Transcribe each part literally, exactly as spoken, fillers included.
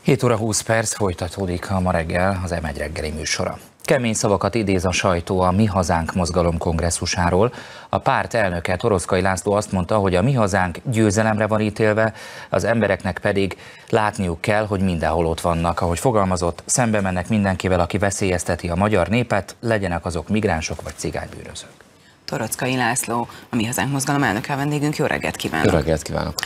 hét óra húsz perc, folytatódik a ma reggel az em egy reggeli műsora. Kemény szavakat idéz a sajtó a Mi Hazánk mozgalom kongresszusáról. A párt elnöke, Toroczkai László azt mondta, hogy a Mi Hazánk győzelemre van ítélve, az embereknek pedig látniuk kell, hogy mindenhol ott vannak. Ahogy fogalmazott, szembe mennek mindenkivel, aki veszélyezteti a magyar népet, legyenek azok migránsok vagy cigánybűnözők. Toroczkai László, a Mi Hazánk mozgalom elnöke vendégünk. Jó reggelt kívánok! Jó reggelt kívánok!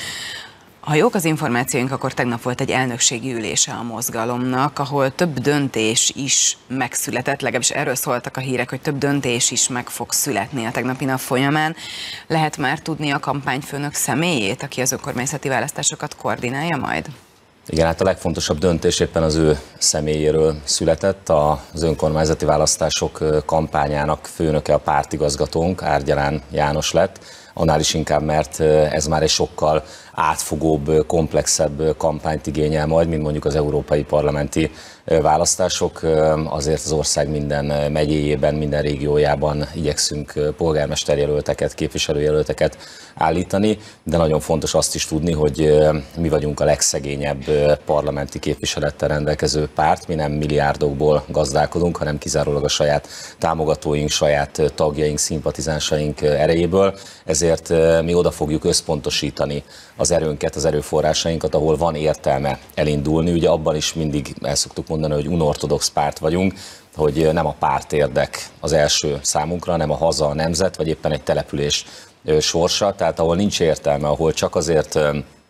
Ha jók az információink, akkor tegnap volt egy elnökségi ülése a mozgalomnak, ahol több döntés is megszületett, legalábbis erről szóltak a hírek, hogy több döntés is meg fog születni a tegnapi nap folyamán. Lehet már tudni a kampányfőnök személyét, aki az önkormányzati választásokat koordinálja majd? Igen, hát a legfontosabb döntés éppen az ő személyéről született. Az önkormányzati választások kampányának főnöke a pártigazgatónk, Árgyalán János lett. Annál is inkább, mert ez már egy sokkal átfogóbb, komplexebb kampányt igényel majd, mint mondjuk az európai parlamenti választások. Azért az ország minden megyéjében, minden régiójában igyekszünk polgármesterjelölteket, képviselőjelölteket állítani, de nagyon fontos azt is tudni, hogy mi vagyunk a legszegényebb parlamenti képviselettel rendelkező párt. Mi nem milliárdokból gazdálkodunk, hanem kizárólag a saját támogatóink, saját tagjaink, szimpatizánsaink erejéből. Ezért mi oda fogjuk összpontosítani az erőnket, az erőforrásainkat, ahol van értelme elindulni. Ugye abban is mindig el szoktuk mondani, hogy unortodox párt vagyunk, hogy nem a párt érdek az első számunkra, hanem a haza, a nemzet, vagy éppen egy település sorsa. Tehát ahol nincs értelme, ahol csak azért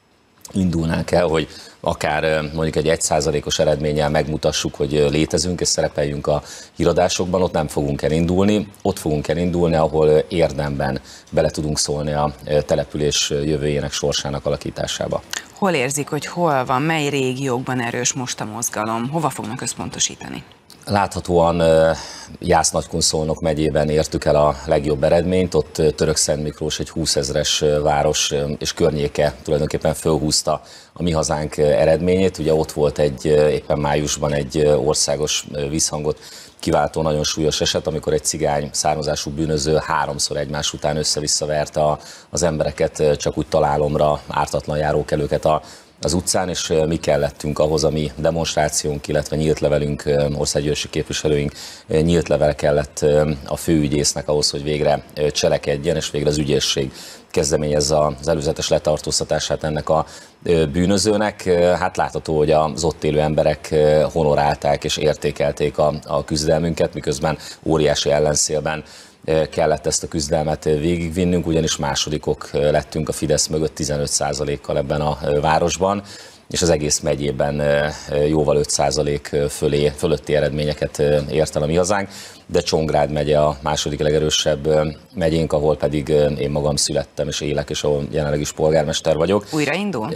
indulnánk el, hogy akár mondjuk egy egy százalékos eredménnyel megmutassuk, hogy létezünk és szerepeljünk a híradásokban, ott nem fogunk elindulni. Ott fogunk elindulni, ahol érdemben bele tudunk szólni a település jövőjének, sorsának alakításába. Hol érzik, hogy hol van, mely régiókban erős most a mozgalom? Hova fognak összpontosítani? Láthatóan Jász-Nagykun-Szolnok megyében értük el a legjobb eredményt, ott Törökszentmiklós egy húszezres város és környéke tulajdonképpen fölhúzta a Mi Hazánk eredményét. Ugye ott volt egy éppen májusban egy országos visszhangot kiváltó nagyon súlyos eset, amikor egy cigány származású bűnöző háromszor egymás után össze-vissza verte az embereket, csak úgy találomra, ártatlan járókelőket a az utcán, és mi kellettünk ahhoz, a mi demonstrációnk, illetve nyílt levelünk, országgyűlési képviselőink nyílt level kellett a főügyésznek ahhoz, hogy végre cselekedjen, és végre az ügyészség kezdeményezze az előzetes letartóztatását ennek a bűnözőnek. Hát látható, hogy az ott élő emberek honorálták és értékelték a, a küzdelmünket, miközben óriási ellenszélben kellett ezt a küzdelmet végigvinnünk, ugyanis másodikok lettünk a Fidesz mögött tizenöt százalékkal ebben a városban, és az egész megyében jóval öt százalék fölé, fölötti eredményeket ért el a Mi Hazánk, de Csongrád megye a második legerősebb megyénk, ahol pedig én magam születtem és élek, és ahol jelenleg is polgármester vagyok. Újraindul?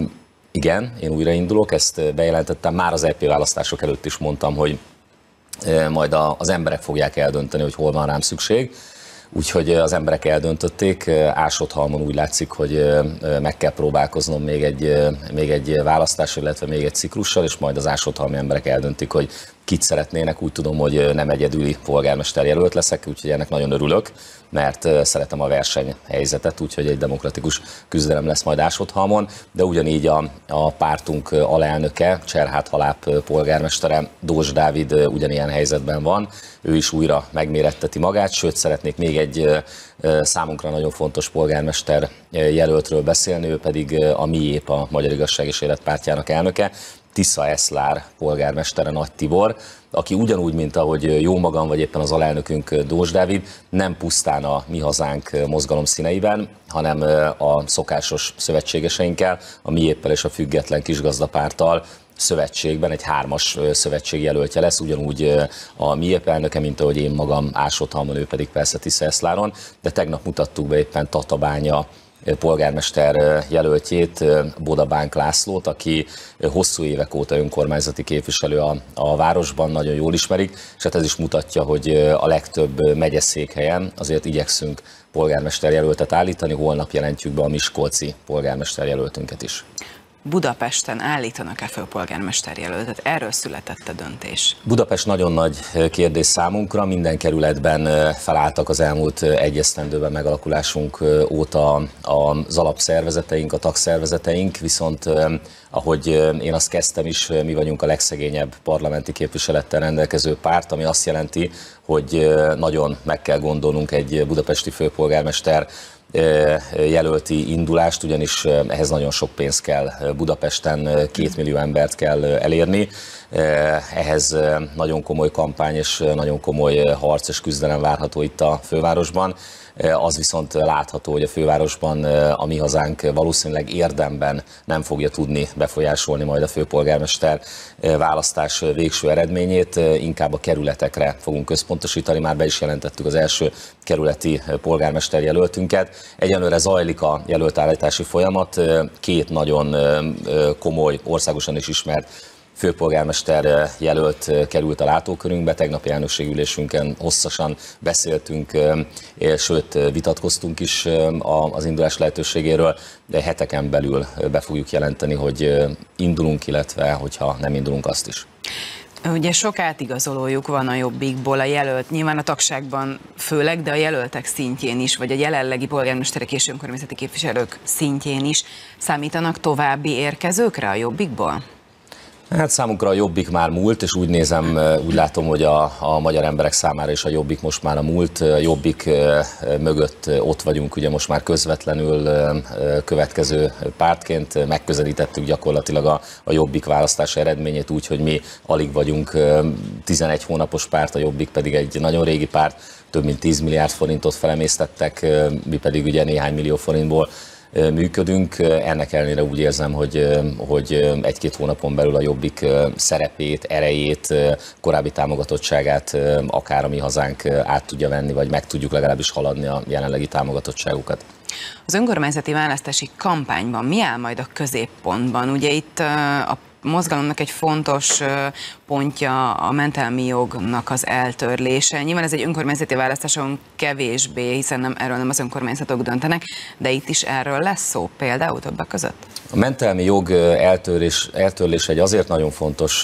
Igen, én újraindulok, ezt bejelentettem, már az é pé választások előtt is mondtam, hogy majd az emberek fogják eldönteni, hogy hol van rám szükség. Úgyhogy az emberek eldöntötték, Ásothalmon úgy látszik, hogy meg kell próbálkoznom még egy, még egy választással, illetve még egy ciklussal, és majd az ásothalmi emberek eldöntik, hogy kit szeretnének. Úgy tudom, hogy nem egyedüli polgármesterjelölt leszek, úgyhogy ennek nagyon örülök, mert szeretem a versenyhelyzetet, úgyhogy egy demokratikus küzdelem lesz majd Ásothalmon, de ugyanígy a, a pártunk alelnöke, Cserhát Haláp polgármestere, Dós Dávid ugyanilyen helyzetben van, ő is újra megméretteti magát, sőt szeretnék még egy számunkra nagyon fontos polgármester jelöltről beszélni, ő pedig a Miép, a Magyar Igazság és Élet pártjának elnöke, Tisza Eszlár polgármestere, Nagy Tibor, aki ugyanúgy, mint ahogy jó magam, vagy éppen az alelnökünk Dós Dávid, nem pusztán a Mi Hazánk mozgalom színeiben, hanem a szokásos szövetségeseinkkel, a Miéppel és a Független Kisgazdapárttal szövetségben egy hármas szövetség jelöltje lesz, ugyanúgy a Miép elnöke, mint ahogy én magam Ásothalmon, ő pedig persze Tisza Eszláron, de tegnap mutattuk be éppen Tatabánya polgármester jelöltjét, Bodabánk Lászlót, aki hosszú évek óta önkormányzati képviselő a, a városban, nagyon jól ismerik, és hát ez is mutatja, hogy a legtöbb megyeszékhelyen azért igyekszünk polgármester jelöltet állítani, holnap jelentjük be a miskolci polgármester jelöltünket is. Budapesten állítanak-e főpolgármester jelöltet? Erről született a döntés. Budapest nagyon nagy kérdés számunkra, minden kerületben felálltak az elmúlt egy esztendőben megalakulásunk óta az alapszervezeteink, a tagszervezeteink, viszont ahogy én azt kezdtem is, mi vagyunk a legszegényebb parlamenti képviselettel rendelkező párt, ami azt jelenti, hogy nagyon meg kell gondolnunk egy budapesti főpolgármester jelölti indulást, ugyanis ehhez nagyon sok pénz kell. Budapesten két millió embert kell elérni, ehhez nagyon komoly kampány és nagyon komoly harc és küzdelem várható itt a fővárosban. Az viszont látható, hogy a fővárosban a Mi Hazánk valószínűleg érdemben nem fogja tudni befolyásolni majd a főpolgármester választás végső eredményét, inkább a kerületekre fogunk központosítani, már be is jelentettük az első kerületi polgármester jelöltünket. Egyenlőre zajlik a jelöltállítási folyamat, két nagyon komoly, országosan is ismert főpolgármester jelölt került a látókörünkbe, tegnapi elnökségülésünkön hosszasan beszéltünk, sőt vitatkoztunk is az indulás lehetőségéről, de heteken belül be fogjuk jelenteni, hogy indulunk, illetve hogyha nem indulunk, azt is. Ugye sok átigazolójuk van a Jobbikból, a jelölt, nyilván a tagságban főleg, de a jelöltek szintjén is, vagy a jelenlegi polgármesterek és önkormányzati képviselők szintjén is számítanak további érkezőkre a Jobbikból? Hát számunkra a Jobbik már múlt, és úgy nézem, úgy látom, hogy a, a magyar emberek számára is a Jobbik most már a múlt. A Jobbik mögött ott vagyunk, ugye most már közvetlenül következő pártként megközelítettük gyakorlatilag a, a Jobbik választás eredményét úgy, hogy mi alig vagyunk tizenegy hónapos párt, a Jobbik pedig egy nagyon régi párt, több mint tíz milliárd forintot felemésztettek, mi pedig ugye néhány millió forintból működünk. Ennek ellenére úgy érzem, hogy, hogy egy-két hónapon belül a Jobbik szerepét, erejét, korábbi támogatottságát akár a Mi Hazánk át tudja venni, vagy meg tudjuk legalábbis haladni a jelenlegi támogatottságukat. Az önkormányzati választási kampányban mi áll majd a középpontban? Ugye itt a mozgalomnak egy fontos pontja a mentelmi jognak az eltörlése. Nyilván ez egy önkormányzati választáson kevésbé, hiszen nem, erről nem az önkormányzatok döntenek, de itt is erről lesz szó például többek között? A mentelmi jog eltörlés, eltörlése egy azért nagyon fontos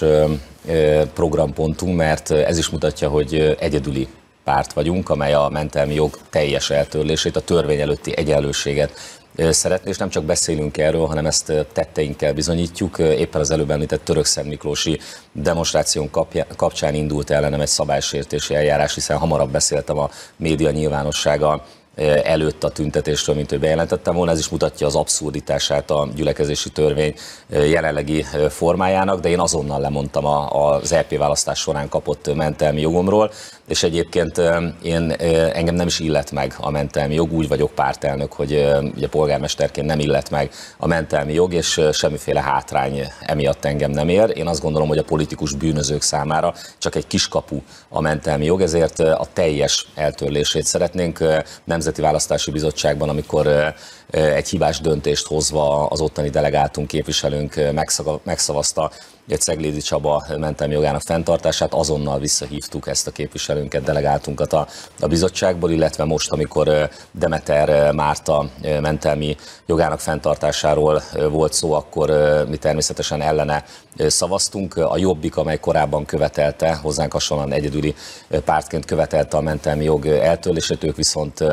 programpontunk, mert ez is mutatja, hogy egyedüli párt vagyunk, amely a mentelmi jog teljes eltörlését, a törvény előtti egyenlőséget szeretné, és nem csak beszélünk erről, hanem ezt tetteinkkel bizonyítjuk. Éppen az előbb említett Törökszent Miklósi demonstráción kapcsán indult ellenem egy szabálysértési eljárás, hiszen hamarabb beszéltem a média nyilvánossága előtt a tüntetésről, mint hogy bejelentettem volna. Ez is mutatja az abszurditását a gyülekezési törvény jelenlegi formájának, de én azonnal lemondtam az é pé választás során kapott mentelmi jogomról, és egyébként én, engem nem is illet meg a mentelmi jog, úgy vagyok pártelnök, hogy ugye polgármesterként nem illet meg a mentelmi jog, és semmiféle hátrány emiatt engem nem ér. Én azt gondolom, hogy a politikus bűnözők számára csak egy kiskapu a mentelmi jog, ezért a teljes eltörlését szeretnénk. Nemzeti Választási Bizottságban, amikor egy hibás döntést hozva az ottani delegáltunk, képviselőnk megszavazta Ceglédi Csaba mentelmi jogának fenntartását, azonnal visszahívtuk ezt a képviselőnket, delegáltunkat a, a bizottságból, illetve most, amikor Demeter Márta mentelmi jogának fenntartásáról volt szó, akkor mi természetesen ellene szavaztunk. A Jobbik, amely korábban követelte, hozzánk hasonlóan egyedüli pártként követelte a mentelmi jog eltörlését, ők viszont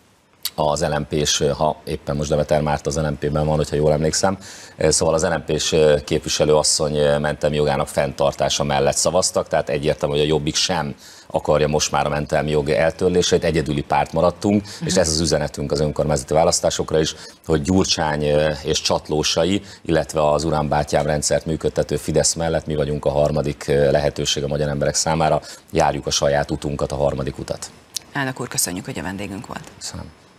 az el em pés, ha éppen most Demeter Márta az el em pében van, hogyha jól emlékszem, szóval az el em pés képviselőasszony mentelmi jogának fenntartása mellett szavaztak, tehát egyértelmű, hogy a Jobbik sem akarja most már a mentelmi jog eltörlését, egyedüli párt maradtunk, uh-huh. és ez az üzenetünk az önkormányzati választásokra is, hogy Gyurcsány és csatlósai, illetve az Uram Bátyám rendszert működtető Fidesz mellett mi vagyunk a harmadik lehetőség a magyar emberek számára, járjuk a saját utunkat, a harmadik utat. Elnök úr, köszönjük, hogy a vendégünk volt. Köszönöm.